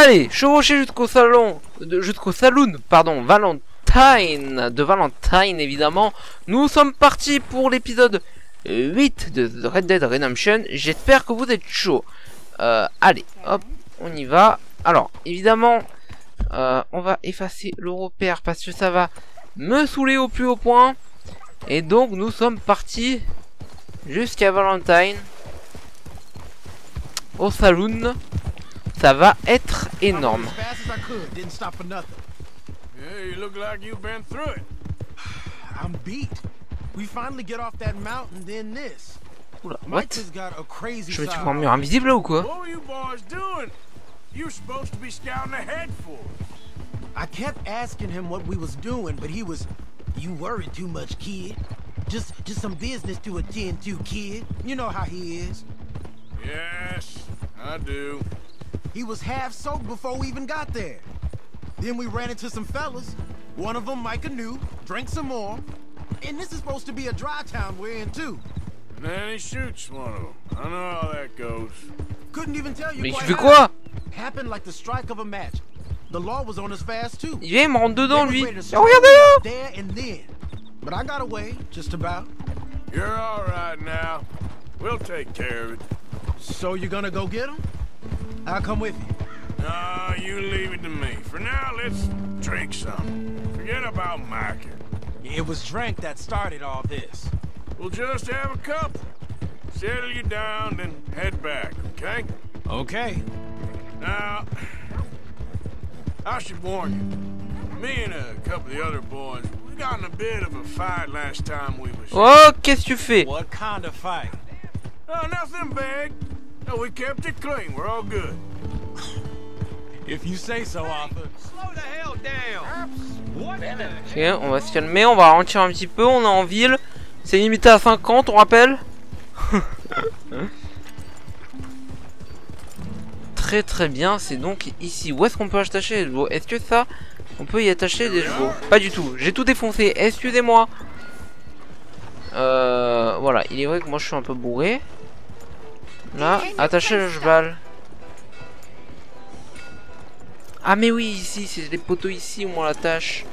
Allez, chevaucher jusqu'au salon, jusqu'au saloon, pardon, de Valentine évidemment. Nous sommes partis pour l'épisode 8 de The Red Dead Redemption. J'espère que vous êtes chaud. Allez, hop, on y va. Alors, évidemment, on va effacer le repère parce que ça va me saouler au plus haut point. Et donc, nous sommes partis jusqu'à Valentine, au saloon. Ça va être énorme. Yeah, you look like you've been through it. I'm beat. We finally get off that mountain, then this. Oula, Mike what? has got a crazy Je me suis side. pris un mur invisible là ou quoi? What were you boys doing? You were supposed to be scouting ahead for us. I kept asking him what we was doing, but he was, "You worry too much, kid. Just some business to attend to, kid. You know how he is." Yes, I do. He was half soaked before we even got there. Then we ran into some fellas. One of them, Micah knew, drank some more. And this is supposed to be a dry town we're in too. And then he shoots one of them. I know how that goes. Couldn't even tell you. Mais tu quite fais how. quoi? Happened like the strike of a match. The law was on us fast too. Il vient, il me rentre dedans lui. They were ready to Oh, regardez-le! there and then. But I got away, just about. You're all right now. We'll take care of it. So you're gonna go get him? I'll come with you. No, you leave it to me. For now, let's drink some. Forget about Micah. It was drink that started all this. We'll just have a couple. Settle you down, then head back, okay? Okay. Now, I should warn you. Me and a couple of the other boys, we got in a bit of a fight last time we was here. Oh, qu'est-ce que tu fais? What kind of fight? Oh, nothing big. No, we kept it clean. We're all good. If you say so, Arthur. Slow the hell down. What the Ok, on va se calmer, on va ralentir un petit peu, on est en ville. C'est limité à 50, on rappelle. Très très bien, c'est donc ici. Où est-ce qu'on peut attacher les chevaux? Est-ce que ça, on peut y attacher des chevaux? Pas du tout, j'ai tout défoncé, excusez-moi. Voilà, il est vrai que moi je suis un peu bourré. Là, attacher le cheval. Ah mais oui, ici, c'est les poteaux ici où on l'attache.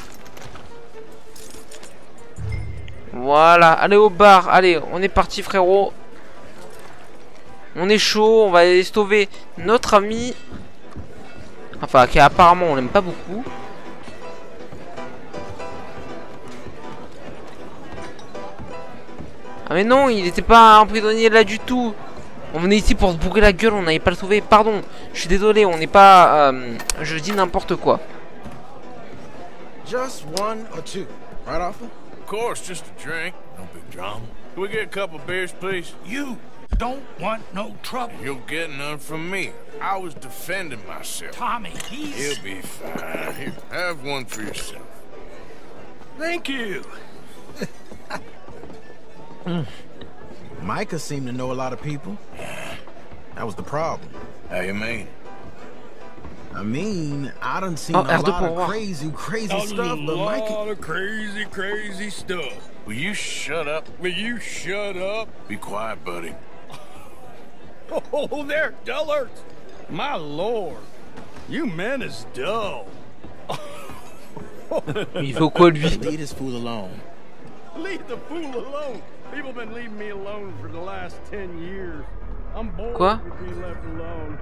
Voilà, allez au bar, allez, on est parti frérot. On est chaud, on va aller sauver notre ami. Enfin, qui apparemment on l'aime pas beaucoup. Ah mais non, il était pas un prisonnier là du tout. On venait ici pour se bourrer la gueule, on n'allait pas le sauver. Pardon, je suis désolé, on n'est pas... je dis n'importe quoi. Just one or two, right, Arthur? Of course, just a drink. No big drama. Can we get a couple beers, please? You don't want no trouble. You'll get none from me. I was defending myself. Tommy, he'll be fine. Here, have one for yourself. Thank you. Micah seemed to know a lot of people. That was the problem. How you mean? I mean, I done seen a lot of crazy stuff, but Micah... A lot of crazy stuff. Will you shut up? Will you shut up? Be quiet, buddy. Oh, there, dullards. My lord. You men is dull. Il faut quoi lui? Leave this fool alone. Leave the fool alone. People been leaving me alone for the last 10 years. I'm bored Quoi? with being left alone.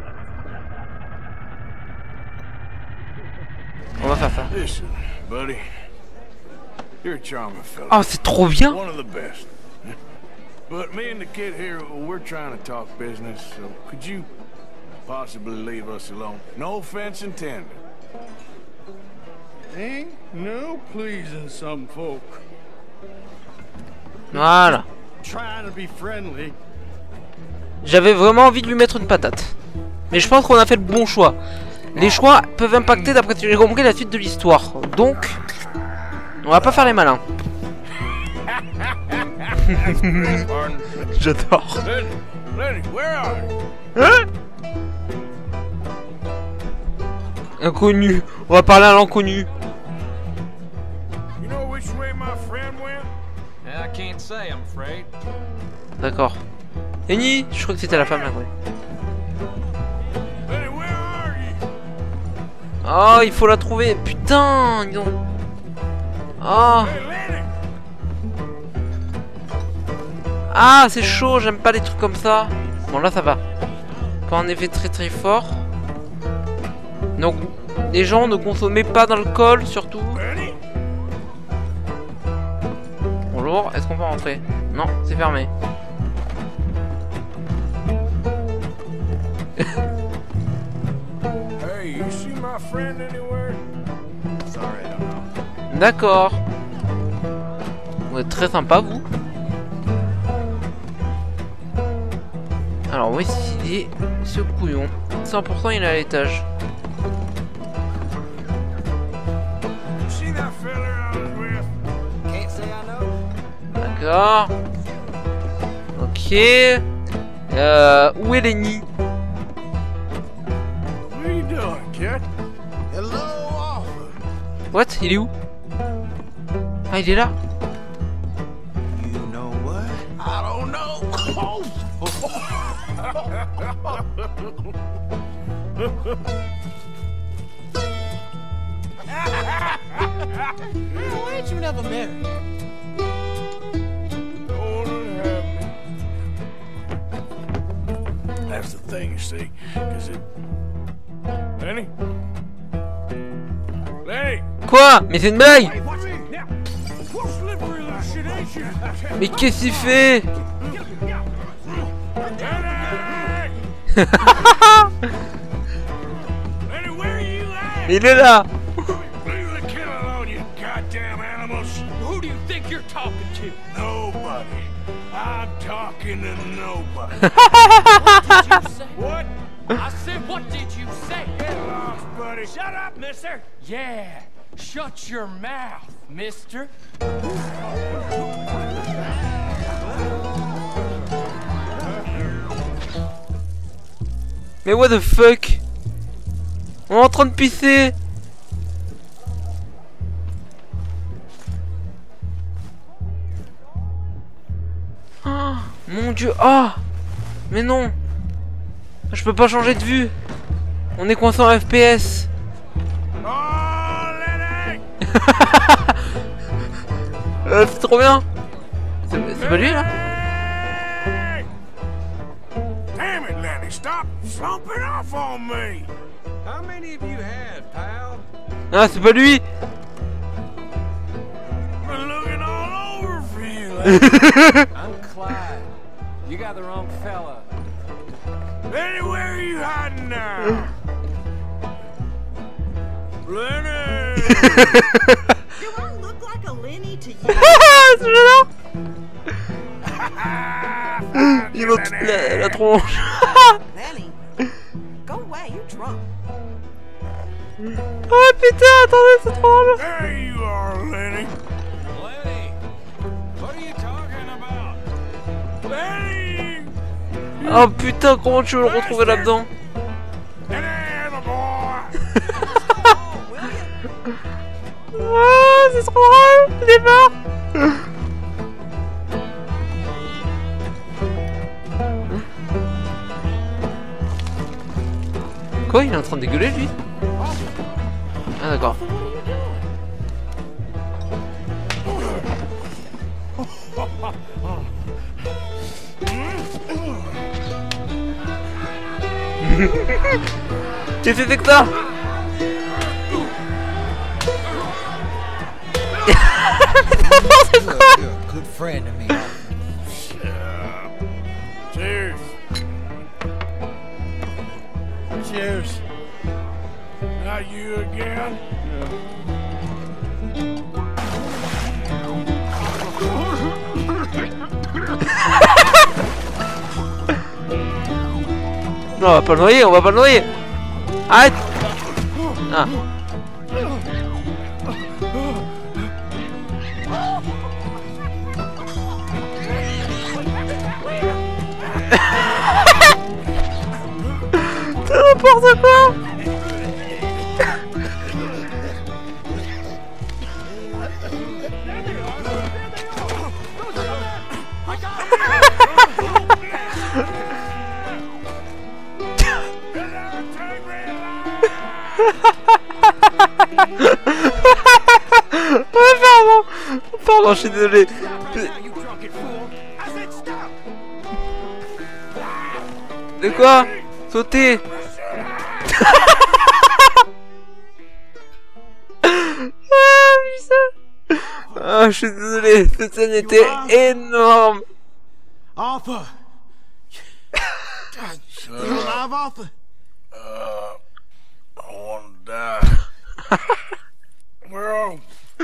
On va faire ça. Listen, buddy. You're a charming fellow. Oh, c'est trop bien. One of the best. But me and the kid here, we're trying to talk business, so could you possibly leave us alone? No offense intended. Ain't no pleasing some folk. Voilà. Trying to be friendly. J'avais vraiment envie de lui mettre une patate. Mais je pense qu'on a fait le bon choix. Les choix peuvent impacter, d'après ce que j'ai compris, la suite de l'histoire. Donc, on va pas faire les malins. J'adore. Hein? Inconnu. On va parler à l'inconnu. D'accord. Eni, je crois que c'était la femme là, ouais. Oh, il faut la trouver. Putain, dis donc. Oh. Ah, c'est chaud, j'aime pas les trucs comme ça. Bon, là, ça va. Pas en effet très très fort. Donc, les gens ne consommez pas d'alcool, surtout. Bonjour, est-ce qu'on peut rentrer? Non, c'est fermé. D'accord. Vous êtes très sympa, vous. Alors, où est-ce qu'il est, ce couillon? 100% il est à l'étage. D'accord. Ok. Où est Lenny? What? Il est où? Ah, il est là? You know what? I don't know. Why ain't you never married? That's the thing, you see, because it... Lenny? Lenny! Quoi? Mais c'est une blague! Mais qu'est-ce qu'il fait? Il est là! Who do you think you're talking to? Nobody. I'm talking to nobody. What did you say? What? I said, what did you say? Get lost, buddy. Shut up, mister. Yeah, shut your mouth, mister. Mais what the fuck? On est en train de pisser. Oh, mon dieu. Ah, mais non. Je peux pas changer de vue. On est coincé en FPS. Oh, Lenny! C'est trop bien. C'est pas lui là? Damn it, Lenny! Stop slumping off on me! How many of you had, pal? Ah, c'est pas lui. Been looking all over for you, Lenny. I'm Clyde. You got the wrong fella. Lenny, where are you hiding now? Lenny! Do I look like a Lenny to you? Celui-là. Il a toute la tronche. Lenny, go away, you're drunk. Oh putain, attendez, c'est trop drôle. There you are, Lenny. Lenny, what are you talking about? Lenny! Oh putain, comment tu veux le retrouver là-dedans? Get in, boy! Oh, c'est trop drôle. Il est mort. Quoi? Il est en train de dégueuler lui? Ah d'accord. Qu'est-ce que c'est que ça? You're a good friend to me. Cheers. Cheers. Not you again? Non, on va pas le noyer, on va pas le noyer. Arrête. Ah. C'est n'importe quoi. Pardon. Pardon, je suis désolé. De quoi? Sauter. Ah, je suis désolé, cette scène était énorme. Arthur! You alive, Arthur? I want to die. Well,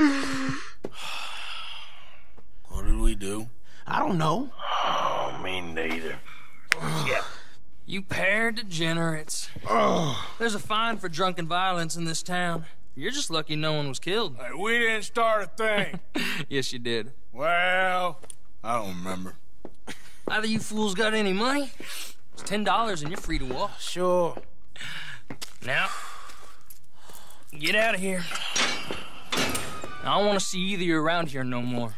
what did we do? I don't know. Oh, me neither. You pair degenerates. There's a fine for drunken violence in this town. You're just lucky no one was killed. Hey, we didn't start a thing. Yes, you did. Well, I don't remember. Either you fools got any money? It's $10 and you're free to walk. Sure. Now, get out of here. I don't want to see either of you around here no more.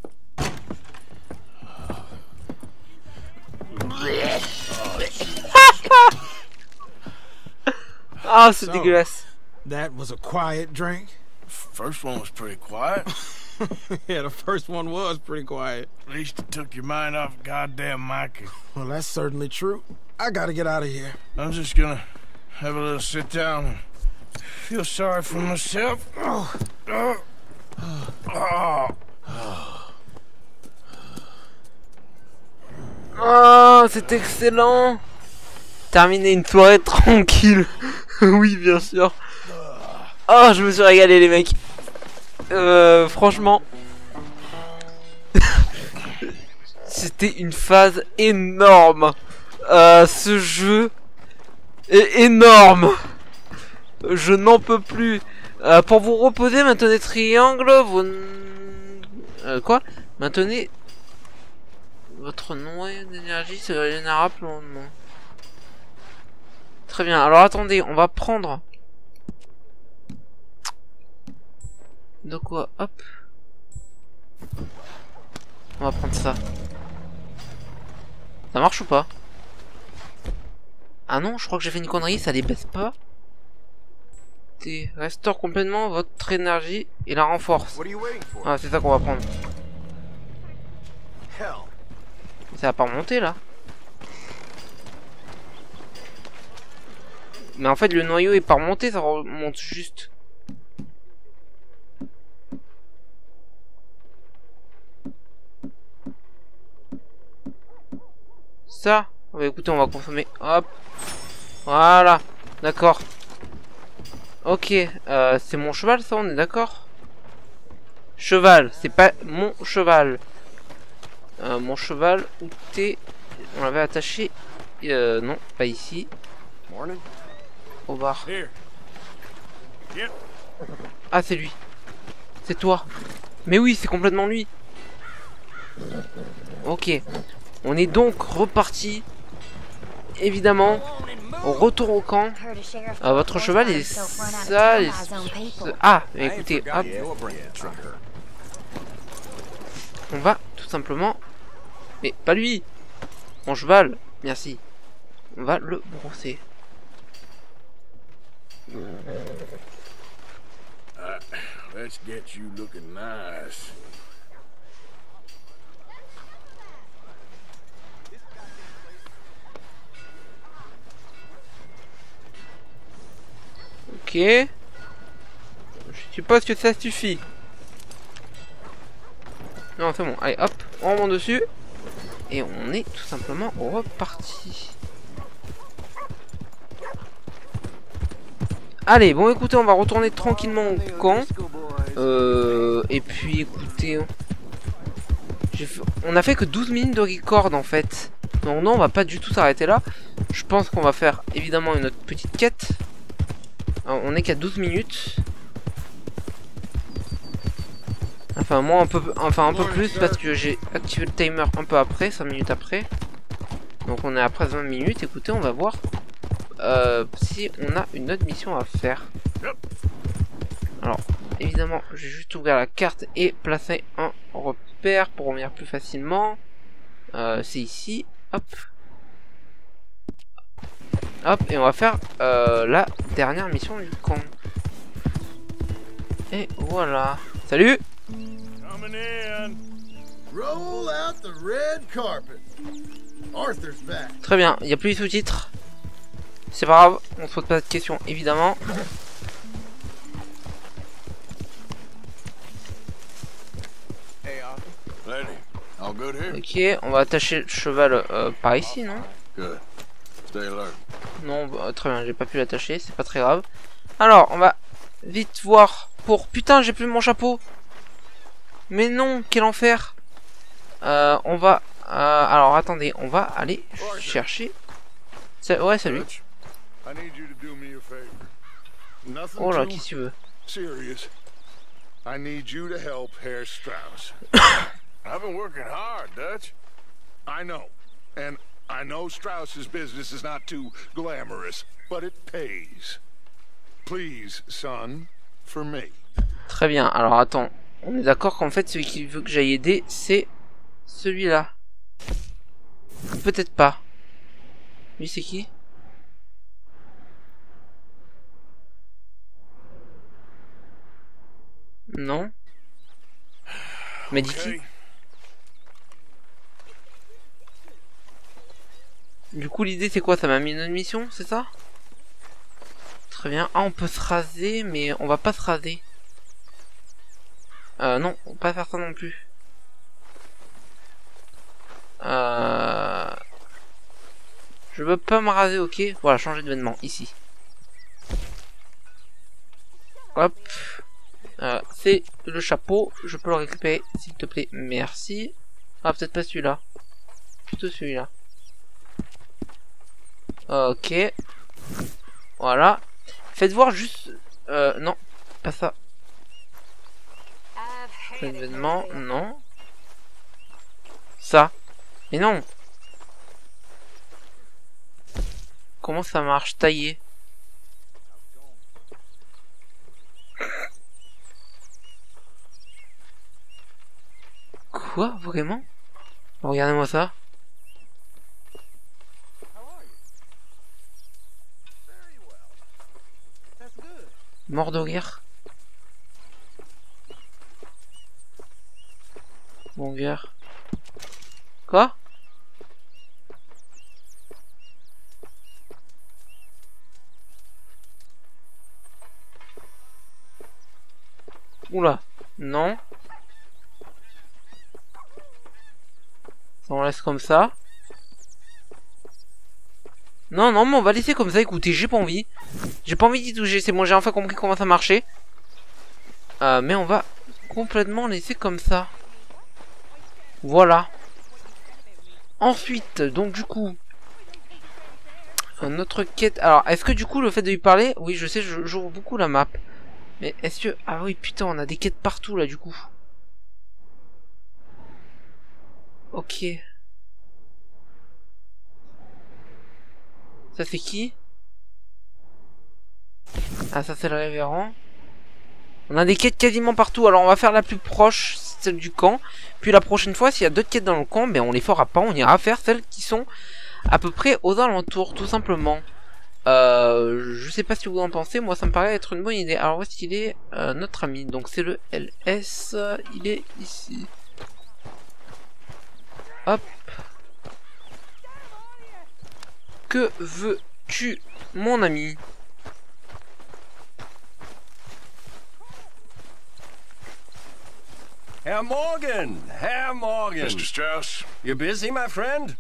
Ah, c'est dégueulasse. That was a quiet drink? First one was pretty quiet. Yeah, the first one was pretty quiet. At least it took your mind off goddamn Mikey. Well, that's certainly true. I gotta get out of here. I'm just gonna have a little sit down and feel sorry for myself. Oh, c'est excellent. Terminer une soirée tranquille. Oui, bien sûr. Oh, je me suis régalé, les mecs. Franchement. C'était une phase énorme. Ce jeu est énorme. Je n'en peux plus. Pour vous reposer, maintenez triangle. Vous... quoi? Maintenez votre noyau d'énergie se régénérera plus lentement. Très bien. Alors attendez, on va prendre... De quoi? Hop. On va prendre ça. Ça marche ou pas? Ah non, je crois que j'ai fait une connerie, ça les baisse pas. Restaure complètement votre énergie et la renforce. Ah, c'est ça qu'on va prendre. Ça va pas remonter là. Mais en fait le noyau est pas remonté, ça remonte juste. Ça, bah, écoutez, on va consommer. Hop. Voilà. D'accord. Ok. C'est mon cheval, ça, on est d'accord? Cheval. C'est pas mon cheval. Mon cheval, où t'es? On l'avait attaché. Non, pas ici. Au bar. Ah, c'est lui. C'est toi. Mais oui, c'est complètement lui. Ok. On est donc reparti. Évidemment. Au retour au camp. Votre cheval est ça. Ah, mais écoutez, hop. On va tout simplement. Mais pas lui. Mon cheval. Merci. On va le brosser. Let's get you looking nice. Ok. Je suppose que ça suffit. Non, c'est bon. Allez, hop. On remonte dessus. Et on est tout simplement reparti. Allez, bon, écoutez, on va retourner tranquillement au camp. Et puis, écoutez... On a fait que 12 minutes de record, en fait. Donc non, on va pas du tout s'arrêter là. Je pense qu'on va faire, évidemment, une autre petite quête. Alors, on est qu'à 12 minutes. Enfin, moi, un peu plus, parce que j'ai activé le timer un peu après, 5 minutes après. Donc on est à presque 20 minutes. Écoutez, on va voir si on a une autre mission à faire. Alors, évidemment, j'ai juste ouvert la carte et placé un repère pour revenir plus facilement. C'est ici. Hop. Hop, et on va faire la dernière mission du camp. Et voilà. Salut. Coming in. Roll out the red carpet. Arthur's back. Très bien, il n'y a plus les sous-titres. C'est pas grave, on se pose pas de questions évidemment. Hey, Arthur. Lady, all good here? Ok, on va attacher le cheval par ici, non? Good. Stay alert. Non, bah, très bien, j'ai pas pu l'attacher, c'est pas très grave. Alors, on va vite voir pour... Putain, j'ai plus mon chapeau. Mais non, quel enfer. On va... alors, attendez, on va aller chercher... Ouais, salut. Dutch, I need you to do me a favor. Nothing Oh là, too qu'est-ce que tu veux? serious. I need you to help Herr Strauss. I've been working hard, Dutch. I know. And I know Strauss's business is not too glamorous, but it pays. Please, son, for me. Très bien, alors attends. On est d'accord qu'en fait, celui qui veut que j'aille aider, c'est celui-là. Peut-être pas. Lui, c'est qui? Non. Mais dit qui? Okay. Du coup, l'idée, c'est quoi? Ça m'a mis une mission, c'est ça? Très bien. Ah, on peut se raser, mais on va pas se raser. Non, on va pas faire ça non plus. Je veux pas me raser, ok. Voilà, changer de vêtements, ici. Hop. C'est le chapeau. Je peux le récupérer, s'il te plaît. Merci. Ah, peut-être pas celui-là. Plutôt celui-là. Ok. Voilà. Faites voir juste... non. Pas ça. Événement, non. Ça. Mais non. Comment ça marche? Tailler. Quoi? Vraiment? Regardez-moi ça. Mort de guerre. Mon guerre. Quoi? Oula. Non. Ça, on laisse comme ça. Non, non, mais on va laisser comme ça, écoutez, j'ai pas envie. J'ai pas envie d'y toucher, c'est bon, j'ai enfin compris comment ça marchait. Mais on va complètement laisser comme ça. Voilà. Ensuite, donc du coup... Notre quête... Alors, est-ce que du coup, le fait de lui parler... Oui, je sais, j'ouvre beaucoup la map. Mais est-ce que... Ah oui, putain, on a des quêtes partout, là, du coup. Ok. Ça, c'est qui? Ah, ça, c'est le révérend. On a des quêtes quasiment partout. Alors, on va faire la plus proche, celle du camp. Puis la prochaine fois, s'il y a d'autres quêtes dans le camp, ben, on les fera pas. On ira faire celles qui sont à peu près aux alentours, tout simplement. Je sais pas ce que vous en pensez. Moi, ça me paraît être une bonne idée. Alors, où est-ce qu'il est, notre ami? Donc, c'est le LS. Il est ici. Hop. Que veux-tu, mon ami? Herr Morgan! Herr Morgan! Mr. Strauss? You busy, my friend?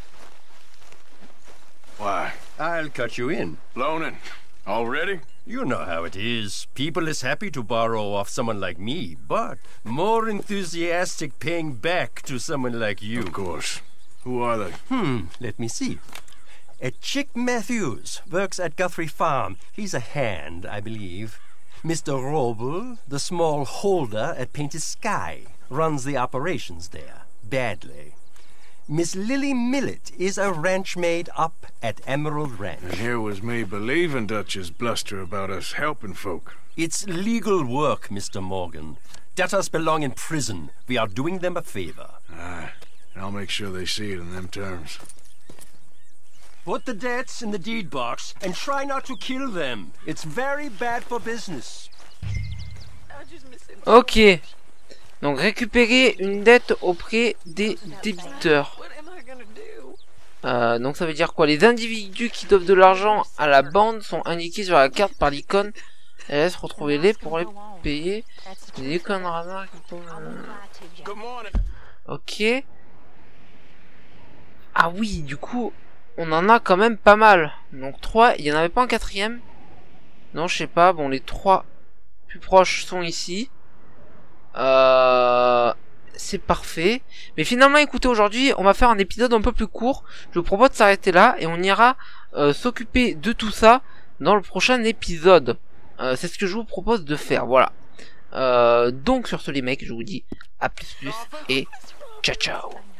Why? I'll cut you in. Loaning. Already? You know how it is. People is happy to borrow off someone like me, but more enthusiastic paying back to someone like you. Of course. Who are they? Let me see. Chick Matthews works at Guthrie Farm. He's a hand, I believe. Mr. Roble, the small holder at Painted Sky, runs the operations there, badly. Miss Lily Millet is a ranch maid up at Emerald Ranch. And here was me believing Dutch's bluster about us helping folk. It's legal work, Mr. Morgan. Debtors belong in prison. We are doing them a favor. Aye, and I'll make sure they see it in them terms. Put the debts in the deed box and try not to kill them. It's very bad for business. Ok. Donc récupérer une dette auprès des débiteurs. Donc ça veut dire quoi? Les individus qui doivent de l'argent à la bande sont indiqués sur la carte par l'icône. Et laisse retrouver-les pour les payer. Les icônes radar. Ok. Ah oui, du coup, on en a quand même pas mal. Donc 3, il y en avait pas un quatrième? Non, je sais pas. Bon, les 3 plus proches sont ici. C'est parfait. Mais finalement, écoutez, aujourd'hui, on va faire un épisode un peu plus court. Je vous propose de s'arrêter là et on ira s'occuper de tout ça dans le prochain épisode. C'est ce que je vous propose de faire, voilà. Donc sur ce les mecs, je vous dis à plus et ciao ciao.